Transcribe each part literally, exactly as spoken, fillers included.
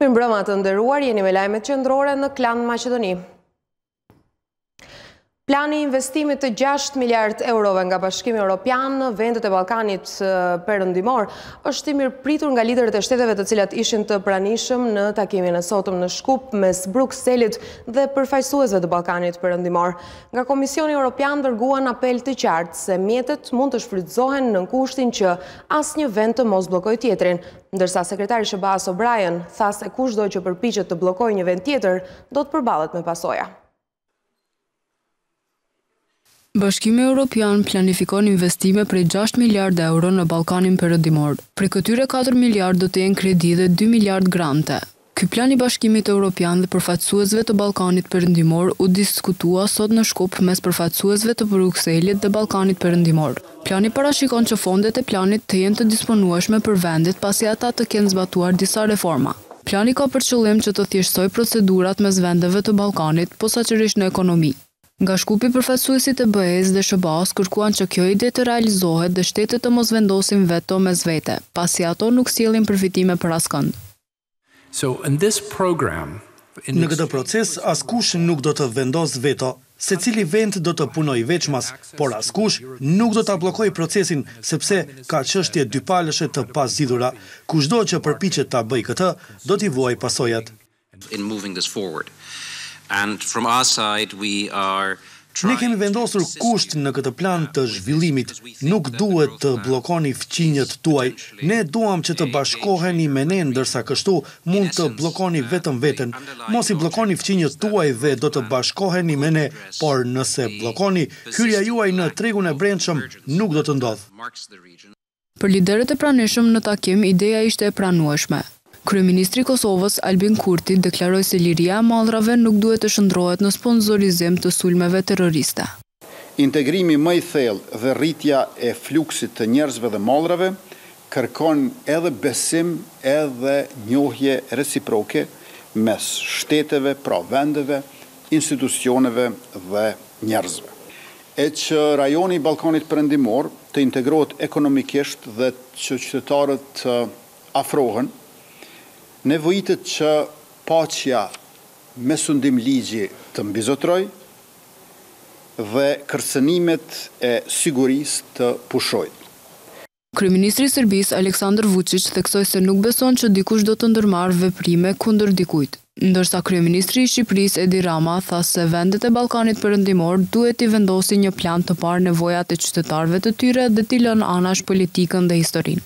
Mirëmbrëma të nderuar, jeni me lajmet qendrore në Klan Maqedoni. Plani i investimit të gjashtë miliard eurove nga Bashkimi Evropian në vendet e Ballkanit Perëndimor është i mirëpritur nga liderët e shteteve të cilat ishin të pranishëm në takimin e sotëm në Shkup mes Brukselit dhe përfaqësuesve të Ballkanit Perëndimor. Nga Komisioni Evropian dërguan apel të qartë se mjetet mund të shfrytëzohen në kushtin që asnjë vend të mos bllokojë tjetrin, ndërsa sekretari S B A-s O'Brien tha se kushdo që përpiqet të bllokojë një vend tjetër do të përballet me pasoja. Bashkimi Evropian planifikon investime prej gjashtë miliardë euro në Ballkanin Perëndimor. Prej këtyre katër miliardë do të jenë kredi dhe dy miliardë grante. Ky plan i Bashkimit Evropian dhe përfaqësuesve të Ballkanit Perëndimor u diskutua sot në Shkup mes përfaqësuesve të Brukselit dhe Ballkanit Perëndimor. Plani parashikon që fondet e planit të jenë të disponueshme për vendet pasi ata të kenë zbatuar disa reforma. Plani ka për qëllim që të thjeshtësojë procedurat mes vendeve të Ballkanit, posaçërisht në ekonomi. Nga Shkupi përfaqësuesit e B E-s dhe S B A-s kërkuan që kjo ide të realizohet dhe shtetet të mos vendosin veto mes vete, pasi ato nuk sjellin përfitime për askënd. So in this program, in Në këtë proces askush nuk do të vendos veto, secili vend do të punojë veçmas, por askush nuk do ta bllokojë procesin sepse ka çështje dypalëshe të pazgjidhura. Kushdo që përpiqet ta bëjë këtë, do t'i vuajë pasojat. In moving this forward. And from our side we are Ne kemi vendosur kusht në këtë plan të zhvillimit. Nuk duhet të bllokoni fqinjet tuaj. Ne duam që të bashkoheni me ne, ndërsa kështu mund të bllokoni vetëm veten. Mos i bllokoni fqinjet tuaj dhe do të bashkoheni me ne, por nëse bllokoni, hyrja juaj në tregun e brendshëm nuk do të ndodhë. Për liderët e pranishëm në takim, ideja ishte e pranueshme. Kryeministri i Kosovës Albin Kurti deklaroi se liria e mallrave nuk duhet të shndrohet në sponsorizim të sulmeve terroriste. Integrimi më i thellë dhe rritja e fluksit të njerëzve dhe mallrave kërkon edhe besim edhe njohje reciproke mes shteteve, pra vendeve, institucioneve dhe njerëzve. E që rajoni i Ballkanit Perëndimor të integrohet ekonomikisht dhe që qytetarët të afrohen, nevojitet që paqja me sundim ligji të mbizotroj dhe kërcënimet e sigurisë të pushojnë. Kryeministri i Serbisë Aleksandar Vučić theksoi se nuk beson që dikush do të ndërmarrë veprime kundër dikujt, ndërsa kryeministri i Shqipërisë Edi Rama tha se vendet e Ballkanit Perëndimor duhet i vendosin një plan të parë nevojat e qytetarëve të tyre dhe t'i lënë anash politikën dhe historinë.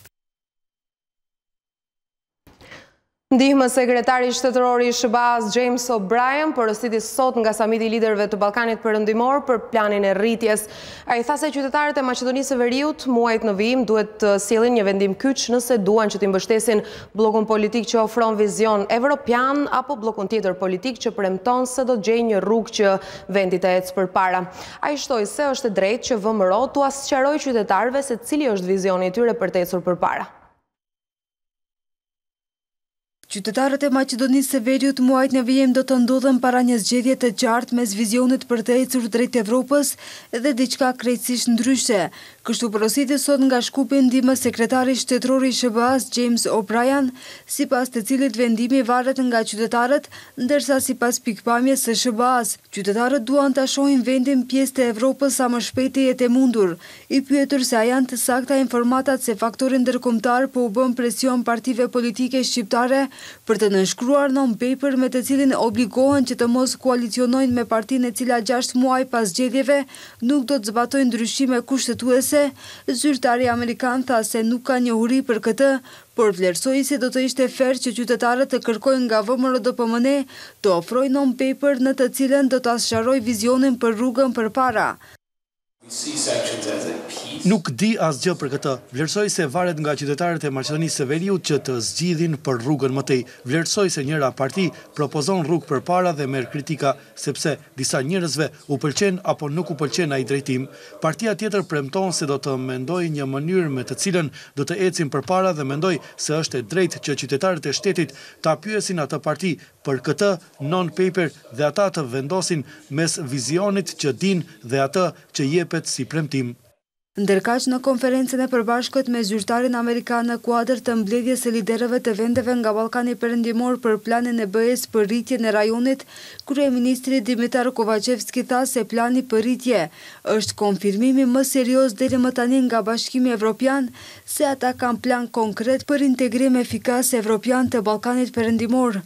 Ndihmë sekretari shtetëror i S B A-s James O'Brien porositi sot nga samiti i liderëve të Ballkanit Perëndimor për planin e rritjes. Ai tha se qytetarët e Maqedonisë së Veriut muajt në vijim duhet të sjellin një vendim kyç nëse duan që të mbështesin bllokun politik që ofron vizion evropian apo bllokun tjetër politik që premton se do të gjejë një rrugë që vendi të ecë përpara. Ai shtoi se është e drejtë që V M R O t'u sqarojë qytetarëve se cili është vizioni i tyre për të ecur përpara. Qytetarët e Maqedonisë së Veriut muajt në vijim do të ndodhen para një zgjedhje të qartë mes vizionit për të ecur drejt Evropës dhe diçka krejtësisht ndryshe. Kështu porositi sot nga Shkupi ndihmë sekretari shtetëror i S B A-s James O'Brien, sipas të cilit vendimi varet nga qytetarët, ndërsa sipas pikpamjes së S B A-s, qytetarët duan ta shohin vendin pjesë të Evropës sa më shpejt e jetë e mundur. I pyetur se a janë të sakta informatat se faktori ndërkombëtar po u bën presion partive politike shqiptare për të nënshkruar non-paper me të cilin obligohen që të mos koalicionojnë me partinë e cila gjashtë muaj pas zgjedhjeve nuk do të zbatojnë ndryshime kushtetuese, zyrtari amerikan tha se nuk ka njohuri për këtë, por vlerësoi se do të ishte fer që qytetarët të kërkojnë nga V M R O D P M N të ofrojë non-paper në të cilën do ta sqarojë vizionin për rrugën përpara. Nuk di asgjë për këtë. Vlerësoj se varet nga qytetarët e Maqedonisë së Veriut që të zgjidhin për rrugën më tej. Vlerësoj se njëra parti propozon rrugë përpara dhe merr kritika sepse disa njerëzve u pëlqen apo nuk u pëlqen ai drejtim. Partia tjetër premton se do të mendojë një mënyrë me të cilën do të ecin përpara dhe mendoj se është e drejtë që qytetarët e shtetit ta pyesin atë parti për këtë non-paper dhe ata të vendosin mes vizionit që din dhe atë që jepet si premtim. Ndërkaq në konferencën e përbashkët me zyrtarin amerikan në kuadër të mbledhjes së liderëve të vendeve nga Ballkani Perëndimor për planin e B E S për rritjen e rajonit, kryeministri Dimitar Kovacevski tha se plani për rritje është konfirmimi më serioz deri më tani nga Bashkimi Evropian se ata kanë plan konkret për integrim efikas evropian të Ballkanit Perëndimor.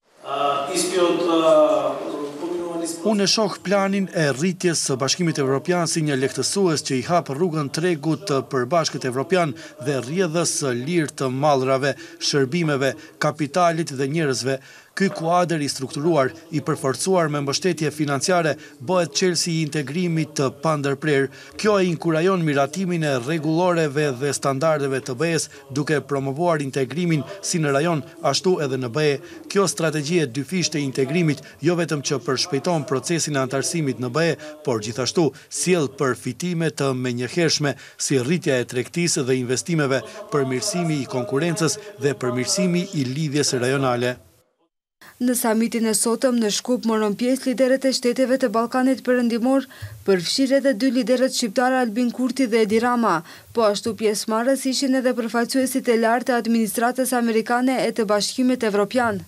Unë e shoh planin e rritjes së Bashkimit Evropian si një lehtësues që i hap rrugën tregut të përbashkët evropian dhe rrjedhës së lirë të mallrave, shërbimeve, kapitalit dhe njerëzve. Ky kuadër i strukturuar, i përforcuar me mbështetje financiare, bëhet çelësi i integrimit të pandërprer. Kjo e inkurajon miratimin e rregulloreve dhe standardeve të B E S, duke promovuar integrimin si në rajon, ashtu edhe në B E. Kjo strategji e dyfishtë e integrimit jo vetëm që përshpejton procesin e antarësimit në B E, por gjithashtu sjell përfitime të menjëhershme si rritja e tregtisë dhe investimeve, përmirësimi i konkurrencës dhe përmirësimi i lidhjes rajonale. Në samitin e sotëm në Shkup morën pjesë liderët e shteteve të Ballkanit Perëndimor, përfshirë edhe dy liderët shqiptar Albin Kurti dhe Edi Rama, po ashtu pjesëmarrës ishin edhe përfaqësuesit e lartë të administratës amerikane e të Bashkimit Evropian.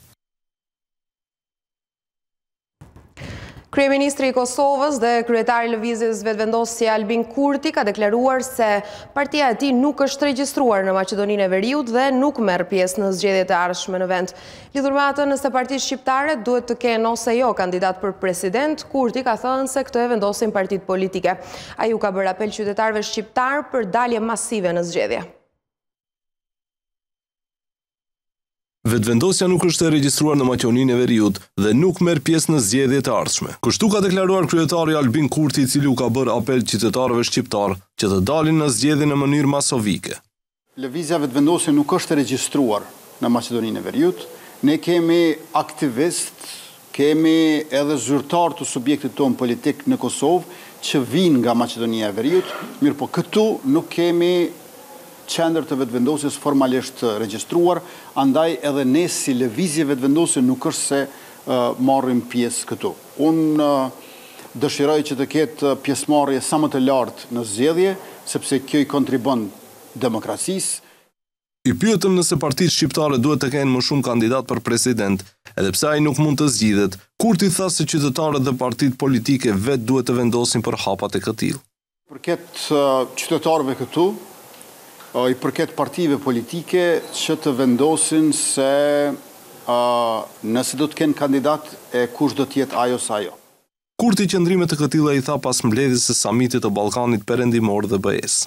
Kryeministri i Kosovës dhe kryetari i lëvizjes vetëvendosje Albin Kurti ka deklaruar se partia e tij nuk është regjistruar në Maqedoninë e Veriut dhe nuk merr pjesë në zgjedhjet e ardhshme në vend. Lidhur me atë, nëse partitë shqiptare duhet të kenë ose jo kandidat për president, Kurti ka thënë se këtë e vendosin partitë politike. Ai u ka bërë apel qytetarëve shqiptar për dalje masive në zgjedhje. Vetëvendosja nuk është e regjistruar në Maqedoninë e Veriut dhe nuk merr pjesë në zgjedhjet e ardhshme. Kështu ka deklaruar kryetari Albin Kurti, i cili u ka bërë apel qytetarëve shqiptar që të dalin në zgjedhje në mënyrë masovike. Lëvizja vetëvendosje nuk është e regjistruar në Maqedoninë e Veriut. Ne kemi aktivist, kemi edhe zyrtar të subjektit tonë politik në Kosovë që vinë nga Maqedonia e Veriut, mirë po këtu nuk kemi qendër të vetëvendosjes formalisht regjistruar, andaj edhe ne si lëvizje vetëvendosje nuk është se uh, marrim pjesë këtu. Unë uh, dëshiroj që të ketë pjesëmarrje sa më të lartë në zgjedhje, sepse kjo i kontribon demokracisë. I pyetëm nëse partitë shqiptare duhet të kenë më shumë kandidat për president, edhe pse ai nuk mund të zgjidhet. Kurti tha se qytetarët dhe partitë politike vetë duhet të vendosin për hapat e këtij. Përket uh, qytetarëve këtu, i përket partive politike që të vendosin se uh, nëse do të kenë kandidat e kush do të jetë ajo sa ajo. Kurti qëndrime të këtilla i tha pas mbledhjes së samitit të Ballkanit Perëndimor dhe B E S.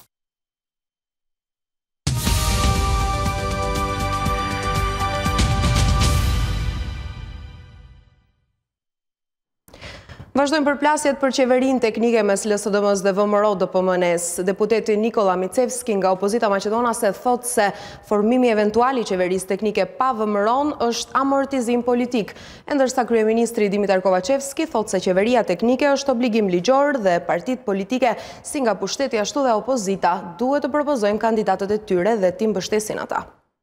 Vazhdojmë përplasjet për qeverinë teknike mes L S D M-s dhe V M R O D P M N-s. Deputeti Nikola Micevski nga opozita maqedonase thot se formimi eventual i qeverisë teknike pa V M R O-n është amortizim politik, e ndërsa kryeministri Dimitar Kovacevski thot se qeveria teknike është obligim ligjor dhe partitë politike si nga pushteti ashtu dhe opozita duhet të propozojnë kandidatët e tyre dhe t'i mbështesin ata.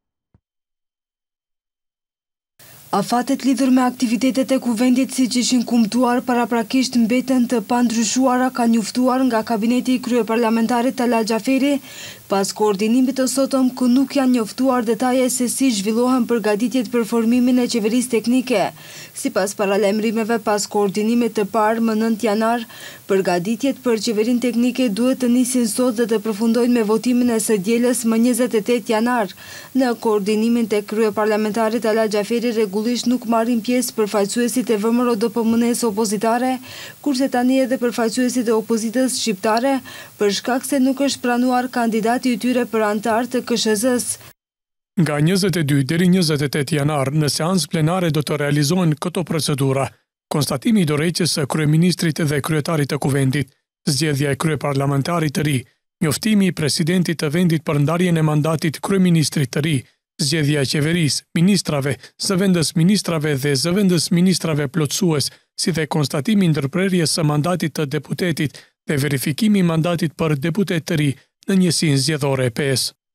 Afatet lidhur me aktivitetet e kuvendit si që ishin kumtuar paraprakisht mbeten të pandryshuara ka njoftuar nga kabineti i kryeparlamentarit Talat Xhaferi, pas koordinimit të sotëm ku nuk janë njoftuar detaje se si zhvillohen përgatitjet për formimin e qeverisë teknike. Sipas paralajmërimeve pas koordinimit të parë më nëntë janar, përgatitjet për qeverinë teknike duhet të nisin sot dhe të përfundojnë me votimin e së dielës më njëzet e tetë janar. Në koordinimin tek kryeparlamentarit Talat Xhaferi rregullisht nuk marrin pjesë përfaqësuesit e V M R O D P M N-s opozitare, kurse tani edhe përfaqësuesit e opozitës shqiptare, për shkak se nuk është pranuar kandidati i tyre për antar të K S Z-s. Nga njëzet e dy deri njëzet e tetë janar, në seancë plenare do të realizohen këto procedura: konstatimi i dorëheqjes së kryeministrit dhe kryetarit të kuvendit, zgjedhja e kryeparlamentarit të ri, njoftimi i presidentit të vendit për ndarjen e mandatit kryeministrit të ri, zgjedhja e qeverisë, ministrave, zëvendës ministrave dhe zëvendës ministrave plotësues, si dhe konstatimi i ndërprerjes së mandatit të deputetit dhe verifikimi i mandatit për deputet të ri në njësinë zgjedhore e pesë.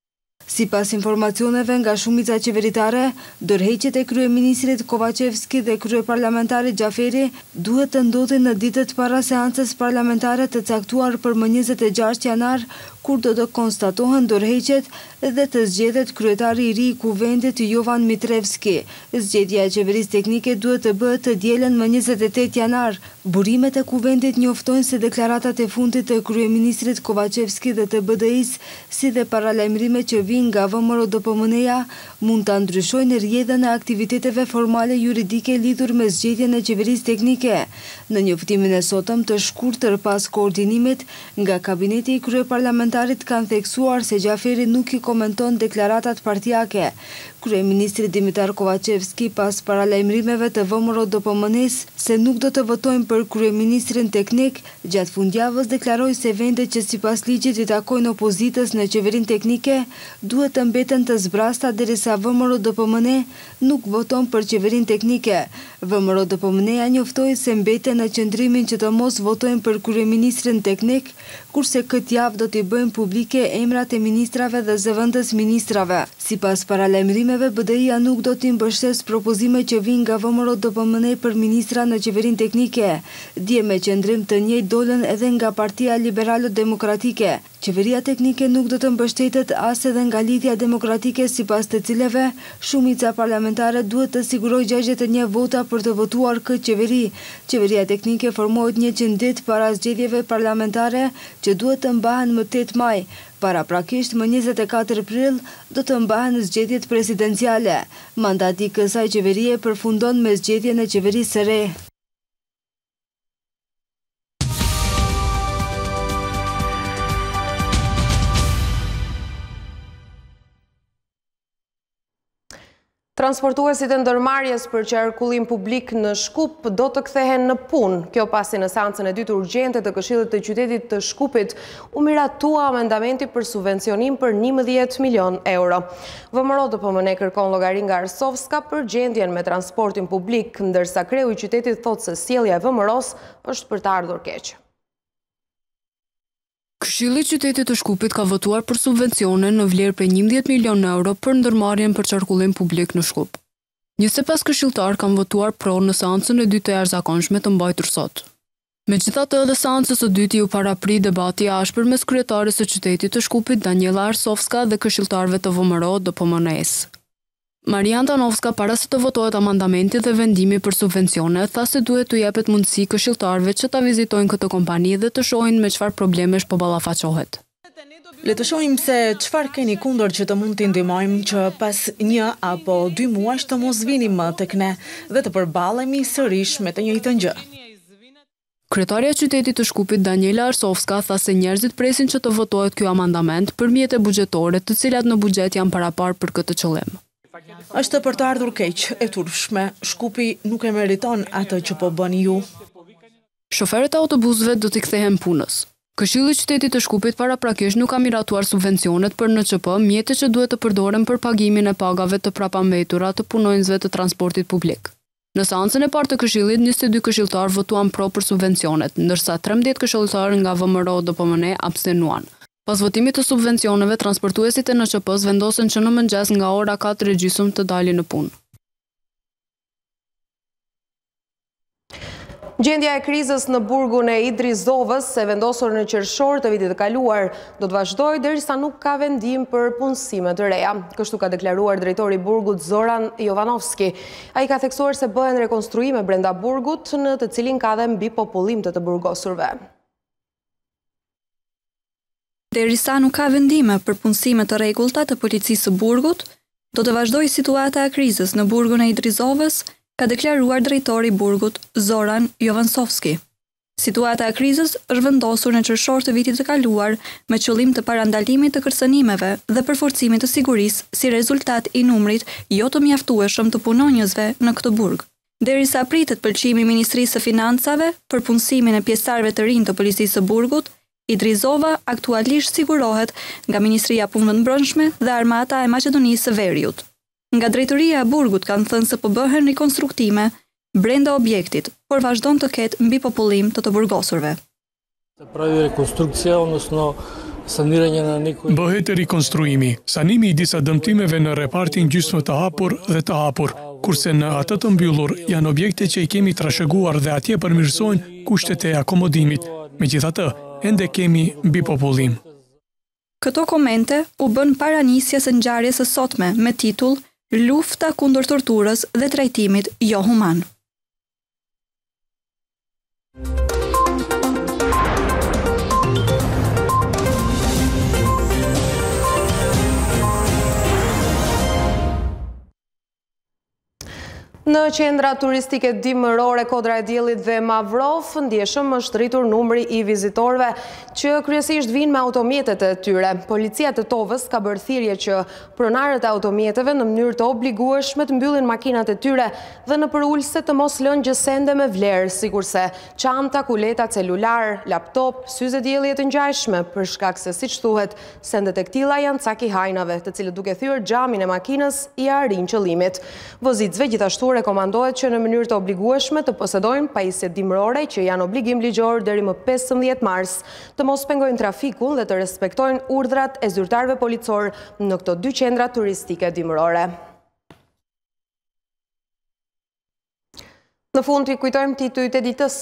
Sipas informacioneve nga shumica qeveritare, dorëheqjet e kryeministrit Kovacevski dhe kryeparlamentari Xhaferi duhet të ndodhin në ditët para seancës parlamentare të caktuar për më njëzet e gjashtë janar, kur do të konstatohen dorëheqjet dhe të zgjedhet kryetari i ri i kuvendit Jovan Mitrevski. Zgjedhja e qeverisë teknike duhet të bëhet të dielën më njëzet e tetë janar. Burimet e kuvendit njoftojnë se deklaratat e fundit të kryeministrit Kovacevski dhe të B D I-s, si dhe paralajmërime që vijnë nga V M R O D P M N-ja, mund ta ndryshojnë rrjedhën e aktiviteteve formale juridike lidhur me zgjedhjen e qeverisë teknike. Në njoftimin e sotëm të shkurtër pas koordinimit nga kabineti i kryeparlamentarit kanë theksuar se Xhaferi nuk i komenton deklaratat partijake. Kryeministri Dimitar Kovacevski pas paralajmërimeve të V M R O D P M N-s se nuk do të votojnë për kryeministrin teknik, gjatë fundjavës deklaroi se vendet që sipas ligjit i takojnë opozitës në qeverinë teknike duhet të mbeten të zbrasta derisa V M R O D P M N nuk voton për qeverinë teknike. V M R O D P M N-ja njoftoi se mbeten në qëndrimin që të mos votojnë për kryeministrin teknik, kurse këtë javë do t'i bëjnë publike emrat e ministrave dhe zëvendës ministrave. Sipas paralajmërimeve, B D I-ja nuk do t'i mbështes propozime që vijnë nga V M R O D P M N për ministra në qeverinë teknike. Dje me qëndrim të njëjtë dolën edhe nga Partia Liberalo-Demokratike. Qeveria teknike nuk do të mbështetet as edhe nga Lidhja Demokratike, sipas të cileve shumica parlamentare duhet të sigurojë gjashtëdhjetë e një vota për të votuar këtë qeveri. Qeveria teknike formohet njëqind ditë para zgjedhjeve parlamentare që duhet të mbahen më tetë maj. Paraprakisht më njëzet e katër prill do të mbahen zgjedhjet presidenciale. Mandati i kësaj qeverie përfundon me zgjedhjen e qeverisë së re. Transportuesit e ndërmarrjes për qarkullim publik në Shkup do të kthehen në punë. Kjo pasi në seancën e dytë urgjente të Këshillit të Qytetit të Shkupit u miratua amendamenti për subvencionim për njëmbëdhjetë milion euro. V M R O D P M N kërkon llogari nga Arsovska për gjendjen me transportin publik, ndërsa kreu i qytetit thotë se sjellja e V M R O-s është për të ardhur keq. Këshilli i Qytetit të Shkupit ka votuar për subvencione në vlerë për njëmbëdhjetë milion euro për ndërmarrjen për qarkullim publik në Shkup. njëzet e pesë këshilltar kanë votuar pro në seancën e dytë e jashtëzakonshme të mbajtur sot. Megjithatë, edhe seancës së dytë u paraprit debati i ashpër mes kryetares së qytetit të Shkupit Daniela Arsovska dhe këshilltarëve të V M R O D P M N-s. Marian Tanovska, para se të votohet amandamenti dhe vendimi për subvencione, tha se duhet të jepet mundësi këshilltarëve që ta vizitojnë këtë kompani dhe të shohin me çfarë problemesh po ballafaqohet. Le të shohim se çfarë keni kundër që të mund t'i ndihmojmë që pas një apo dy muajsh të mos vini më tek ne dhe të përballemi sërish me të njëjtën gjë. Kryetaria e qytetit të Shkupit Daniela Arsovska tha se njerëzit presin që të votohet ky amandament për mjete buxhetore, të cilat në buxhet janë parapar për këtë qëllim. Është për të ardhur keq, e turpshme. Shkupi nuk e meriton atë që po bëni ju. Shoferët e autobusëve do t'i kthehen punës. Këshilli i Qytetit të Shkupit paraprakisht nuk ka miratuar subvencionet për N Q P, mjete që duhet të përdoren për pagimin e pagave të prapambetura të punonjësve të transportit publik. Në seancën e parë të Këshillit, njëzet e dy këshilltar votuan pro për subvencionet, ndërsa trembëdhjetë këshilltarë nga V M R O D P M N abstenuan. Pas votimit të subvencioneve, transportuesit e N Q P-s vendosen që në mëngjes nga ora katër e gjysmë të dalin në punë. Gjendja e krizës në burgun e Idrizovës, e vendosur në qershor të vitit të kaluar, do të vazhdojë derisa nuk ka vendim për punësime të reja. Kështu ka deklaruar drejtori i burgut Zoran Jovanovski. Ai ka theksuar se bëhen rekonstruime brenda burgut, në të cilin ka dhe mbi popullim të të burgosurve. Derisa nuk ka vendime për punësime të rregullta të policisë së burgut, do të vazhdojë situata e krizës në burgun e Idrizovës, ka deklaruar drejtori i burgut Zoran Jovanovski. Situata e krizës është vendosur në qershor të vitit të kaluar me qëllim të parandalimit të kërcënimeve dhe përforcimit të sigurisë si rezultat i numrit jo të mjaftueshëm të punonjësve në këtë burg. Derisa pritet pëlqimi i Ministrisë së Financave për punësimin e pjesëtarëve të rinj të policisë së burgut, Idrizova aktualisht sigurohet nga Ministria e Punëve të Brendshme dhe Armata e Maqedonisë së Veriut. Nga drejtoria e burgut kanë thënë se po bëhen rikonstruktime brenda objektit, por vazhdon të ketë mbi popullim të të burgosurve. Pravi rekonstrukcija, odnosno Bëhet rikonstruimi, sanimi i disa dëmtimeve në repartin gjysmë të hapur dhe të hapur, kurse në atë të mbyllur janë objekte që i kemi trashëguar dhe atje përmirësojnë kushtet e akomodimit. Megjithatë, ende kemi mbi popullim. Këto komente u bën para nisjes së ngjarjes së sotme me titull Lufta kundër torturës dhe trajtimit jo human. Në qendra turistike dimërore Kodra e Diellit dhe Mavrov, ndjeshëm është rritur numri i vizitorëve që kryesisht vinë me automjetet e tyre. Policia të Tovës ka bërë thirrje që pronarët e automjeteve në mënyrë të obligueshme të mbyllin makinat e tyre dhe në përulse të mos lënë gjësende me vlerë, sikurse çanta, kuleta, celular, laptop, syze dielli e të ngjashme, për shkak se siç thuhet, sendet e këtilla janë caki hajnave, të cilët duke thyer xhamin e makinës i arrin qëllimit. Vozicëve gjithashtu rekomandohet që në mënyrë të obligueshme të posedojnë pajisje dimërore që janë obligim ligjor deri më pesëmbëdhjetë mars, të mos pengojnë trafikun dhe të respektojnë urdhrat e zyrtarëve policor në këto dy qendra turistike dimërore. Në fund i kujtojmë titujt e ditës.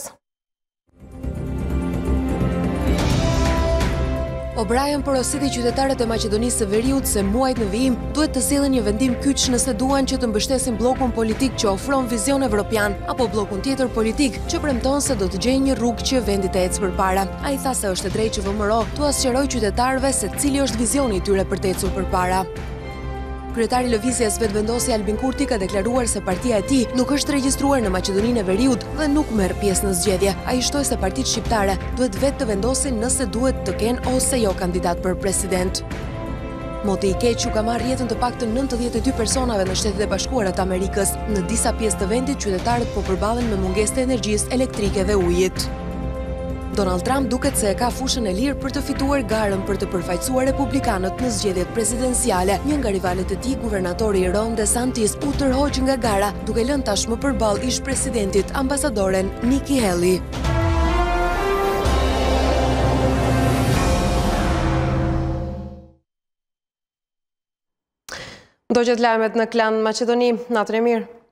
O'Brien porositi qytetarët e Maqedonisë së Veriut se muajt në vijim duhet të sillen një vendim kyç nëse duan që të mbështesin bllokun politik që ofron vizion evropian apo bllokun tjetër politik që premton se do të gjejë një rrugë që vendi të ecë përpara. Ai tha se është e drejtë që V M R O t'u sqarojë qytetarëve se cili është vizioni i tyre për të ecur përpara. Kryetari i lëvizjes vetëvendosi Albin Kurti ka deklaruar se partia e tij nuk është regjistruar në Maqedoninë e Veriut dhe nuk merr pjesë në zgjedhje. Ai shtoi se partitë shqiptare duhet vetë të vendosin nëse duhet të kenë ose jo kandidat për president. Moti i keq u ka marrë jetën të paktën nëntëdhjetë e dy personave në Shtetet e Bashkuara të Amerikës. Në disa pjesë të vendit qytetarët po përballen me mungesë të energjisë elektrike dhe ujit. Donald Trump duket se e ka fushën e lirë për të fituar garën për të përfaqësuar republikanët në zgjedhjet presidenciale. Një nga rivalet e tij, guvernatori Ron DeSantis, u tërhoq nga gara, duke lënë tashmë përballë ish presidentit ambasadoren Nikki Haley. Do gjetë lajmet në Klan Maqedoni, natën e mirë.